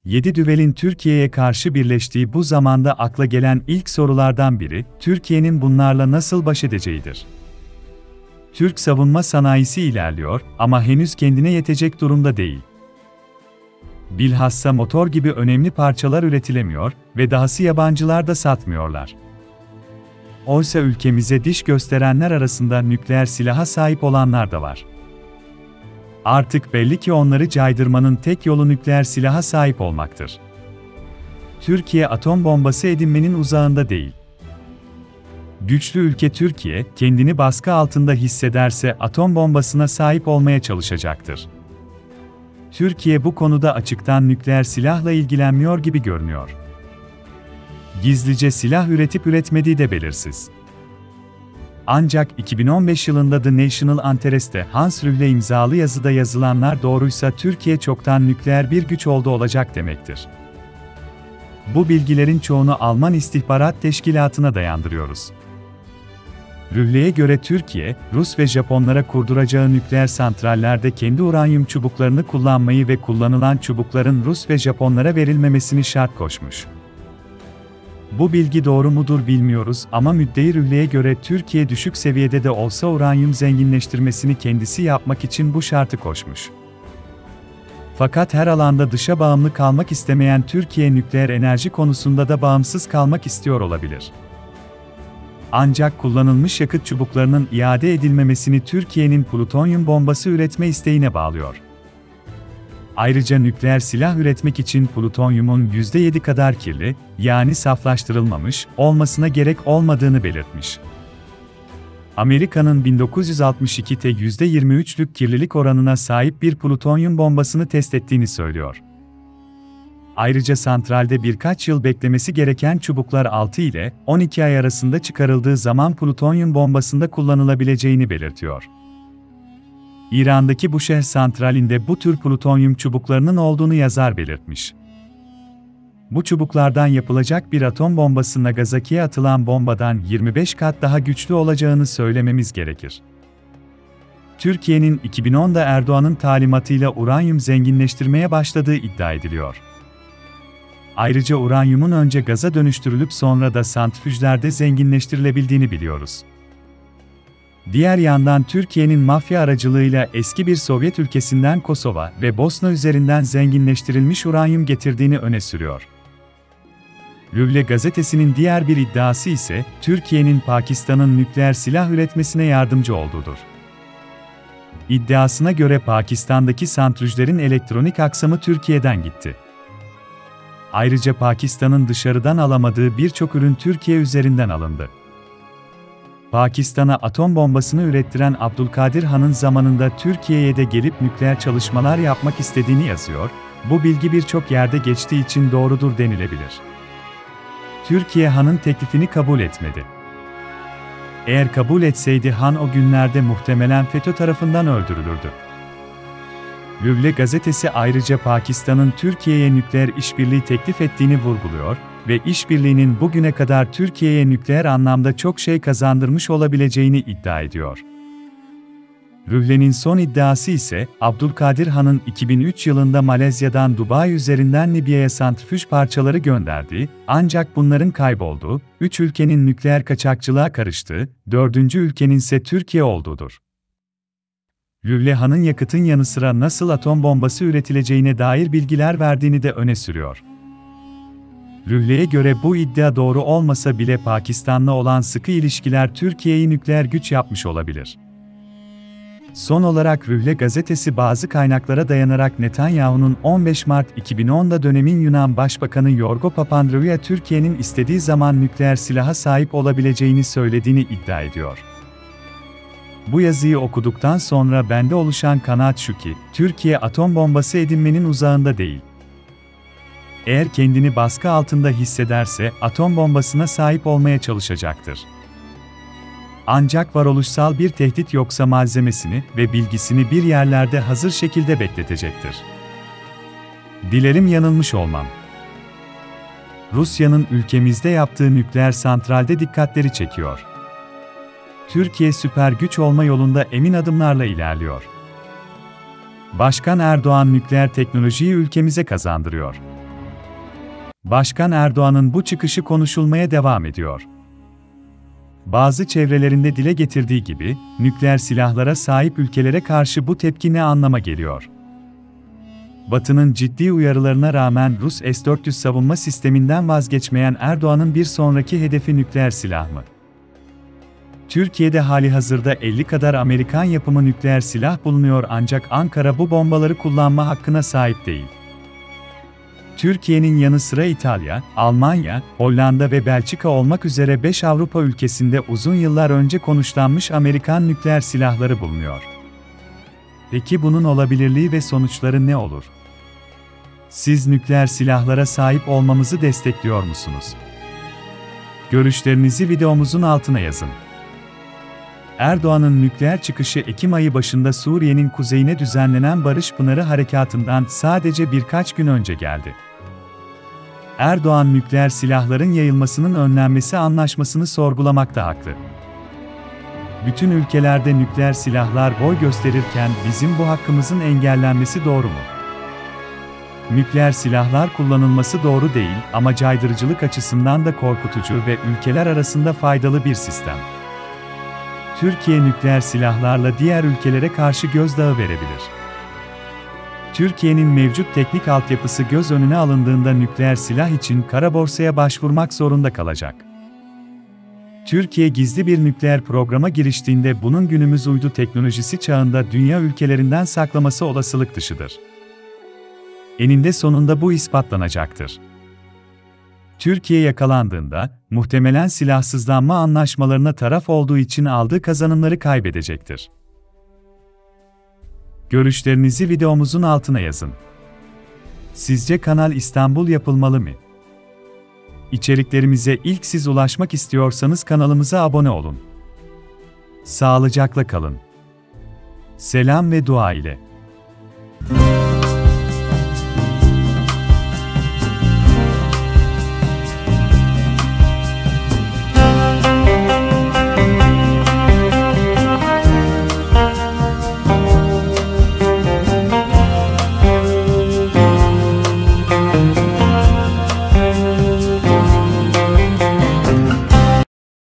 7 düvelin Türkiye'ye karşı birleştiği bu zamanda akla gelen ilk sorulardan biri, Türkiye'nin bunlarla nasıl baş edeceğidir. Türk savunma sanayisi ilerliyor ama henüz kendine yetecek durumda değil. Bilhassa motor gibi önemli parçalar üretilemiyor ve dahası yabancılar da satmıyorlar. Oysa ülkemize diş gösterenler arasında nükleer silaha sahip olanlar da var. Artık belli ki onları caydırmanın tek yolu nükleer silaha sahip olmaktır. Türkiye atom bombası edinmenin uzağında değil. Güçlü ülke Türkiye, kendini baskı altında hissederse atom bombasına sahip olmaya çalışacaktır. Türkiye bu konuda açıktan nükleer silahla ilgilenmiyor gibi görünüyor. Gizlice silah üretip üretmediği de belirsiz. Ancak 2015 yılında The National Interest'te Hans Rühle imzalı yazıda yazılanlar doğruysa Türkiye çoktan nükleer bir güç olacak demektir. Bu bilgilerin çoğunu Alman İstihbarat Teşkilatı'na dayandırıyoruz. Rühle'ye göre Türkiye, Rus ve Japonlara kurduracağı nükleer santrallerde kendi uranyum çubuklarını kullanmayı ve kullanılan çubukların Rus ve Japonlara verilmemesini şart koşmuş. Bu bilgi doğru mudur bilmiyoruz ama müddei Rühle'ye göre Türkiye düşük seviyede de olsa uranyum zenginleştirmesini kendisi yapmak için bu şartı koşmuş. Fakat her alanda dışa bağımlı kalmak istemeyen Türkiye nükleer enerji konusunda da bağımsız kalmak istiyor olabilir. Ancak kullanılmış yakıt çubuklarının iade edilmemesini Türkiye'nin plütonyum bombası üretme isteğine bağlıyor. Ayrıca nükleer silah üretmek için plütonyumun %7 kadar kirli, yani saflaştırılmamış, olmasına gerek olmadığını belirtmiş. Amerika'nın 1962'te %23'lük kirlilik oranına sahip bir plütonyum bombasını test ettiğini söylüyor. Ayrıca santralde birkaç yıl beklemesi gereken çubuklar 6 ile 12 ay arasında çıkarıldığı zaman plütonyum bombasında kullanılabileceğini belirtiyor. İran'daki Bushehr santralinde bu tür plütonyum çubuklarının olduğunu yazar belirtmiş. Bu çubuklardan yapılacak bir atom bombası Nagasaki'ye atılan bombadan 25 kat daha güçlü olacağını söylememiz gerekir. Türkiye'nin 2010'da Erdoğan'ın talimatıyla uranyum zenginleştirmeye başladığı iddia ediliyor. Ayrıca uranyumun önce gaza dönüştürülüp sonra da santrifüjlerde zenginleştirilebildiğini biliyoruz. Diğer yandan Türkiye'nin mafya aracılığıyla eski bir Sovyet ülkesinden Kosova ve Bosna üzerinden zenginleştirilmiş uranyum getirdiğini öne sürüyor. Rühle gazetesinin diğer bir iddiası ise, Türkiye'nin Pakistan'ın nükleer silah üretmesine yardımcı olduğudur. İddiasına göre Pakistan'daki santrifüjlerin elektronik aksamı Türkiye'den gitti. Ayrıca Pakistan'ın dışarıdan alamadığı birçok ürün Türkiye üzerinden alındı. Pakistan'a atom bombasını ürettiren Abdülkadir Han'ın zamanında Türkiye'ye de gelip nükleer çalışmalar yapmak istediğini yazıyor, bu bilgi birçok yerde geçtiği için doğrudur denilebilir. Türkiye Han'ın teklifini kabul etmedi. Eğer kabul etseydi Han o günlerde muhtemelen FETÖ tarafından öldürülürdü. Rühle gazetesi ayrıca Pakistan'ın Türkiye'ye nükleer işbirliği teklif ettiğini vurguluyor ve işbirliğinin bugüne kadar Türkiye'ye nükleer anlamda çok şey kazandırmış olabileceğini iddia ediyor. Rühle'nin son iddiası ise, Abdülkadir Han'ın 2003 yılında Malezya'dan Dubai üzerinden Libya'ya santrifüj parçaları gönderdiği, ancak bunların kaybolduğu, 3 ülkenin nükleer kaçakçılığa karıştığı, 4. ülkenin ise Türkiye olduğudur. Rühle Han'ın yakıtın yanı sıra nasıl atom bombası üretileceğine dair bilgiler verdiğini de öne sürüyor. Rühle'ye göre bu iddia doğru olmasa bile Pakistan'la olan sıkı ilişkiler Türkiye'yi nükleer güç yapmış olabilir. Son olarak Rühle gazetesi bazı kaynaklara dayanarak Netanyahu'nun 15 Mart 2010'da dönemin Yunan Başbakanı Yorgo Papandreou'ya Türkiye'nin istediği zaman nükleer silaha sahip olabileceğini söylediğini iddia ediyor. Bu yazıyı okuduktan sonra bende oluşan kanaat şu ki, Türkiye atom bombası edinmenin uzağında değil. Eğer kendini baskı altında hissederse atom bombasına sahip olmaya çalışacaktır. Ancak varoluşsal bir tehdit yoksa malzemesini ve bilgisini bir yerlerde hazır şekilde bekletecektir. Dilerim yanılmış olmam. Rusya'nın ülkemizde yaptığı nükleer santralde dikkatleri çekiyor. Türkiye süper güç olma yolunda emin adımlarla ilerliyor. Başkan Erdoğan nükleer teknolojiyi ülkemize kazandırıyor. Başkan Erdoğan'ın bu çıkışı konuşulmaya devam ediyor. Bazı çevrelerinde dile getirdiği gibi, nükleer silahlara sahip ülkelere karşı bu tepki ne anlama geliyor? Batı'nın ciddi uyarılarına rağmen Rus S-400 savunma sisteminden vazgeçmeyen Erdoğan'ın bir sonraki hedefi nükleer silah mı? Türkiye'de halihazırda 50 kadar Amerikan yapımı nükleer silah bulunuyor ancak Ankara bu bombaları kullanma hakkına sahip değil. Türkiye'nin yanı sıra İtalya, Almanya, Hollanda ve Belçika olmak üzere 5 Avrupa ülkesinde uzun yıllar önce konuşlanmış Amerikan nükleer silahları bulunuyor. Peki bunun olabilirliği ve sonuçları ne olur? Siz nükleer silahlara sahip olmamızı destekliyor musunuz? Görüşlerinizi videomuzun altına yazın. Erdoğan'ın nükleer çıkışı Ekim ayı başında Suriye'nin kuzeyine düzenlenen Barış Pınarı Harekatı'ndan sadece birkaç gün önce geldi. Erdoğan nükleer silahların yayılmasının önlenmesi anlaşmasını sorgulamakta haklı. Bütün ülkelerde nükleer silahlar boy gösterirken bizim bu hakkımızın engellenmesi doğru mu? Nükleer silahlar kullanılması doğru değil ama caydırıcılık açısından da korkutucu ve ülkeler arasında faydalı bir sistem. Türkiye nükleer silahlarla diğer ülkelere karşı gözdağı verebilir. Türkiye'nin mevcut teknik altyapısı göz önüne alındığında nükleer silah için kara borsaya başvurmak zorunda kalacak. Türkiye gizli bir nükleer programa giriştiğinde bunun günümüz uydu teknolojisi çağında dünya ülkelerinden saklaması olasılık dışıdır. Eninde sonunda bu ispatlanacaktır. Türkiye yakalandığında, muhtemelen silahsızlanma anlaşmalarına taraf olduğu için aldığı kazanımları kaybedecektir. Görüşlerinizi videomuzun altına yazın. Sizce Kanal İstanbul yapılmalı mı? İçeriklerimize ilk siz ulaşmak istiyorsanız kanalımıza abone olun. Sağlıcakla kalın. Selam ve dua ile.